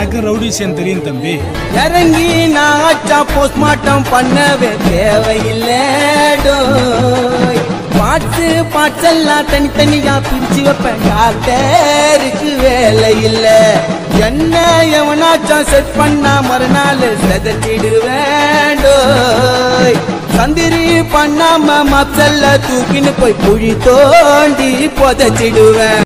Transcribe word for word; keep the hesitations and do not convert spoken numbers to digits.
எனக்கு ரவுடிஷன் தெரியும் தம்பி. இறங்கி நான் ஆச்சா போஸ்ட்மார்ட்டம் பண்ணவே தேவையில்லை. பாட்டு பாட்டெல்லாம் தனித்தனியா பிரிச்சு வைப்பேன். டாக்டருக்கு வேலை இல்ல. என்ன எவனாச்சா செட் பண்ணா மறுநாள் செதச்சிடுவேன். சந்திரி பண்ணாம மப்சல்ல தூக்கின்னு போய் குழி தோண்டி புதைச்சிடுவேன்.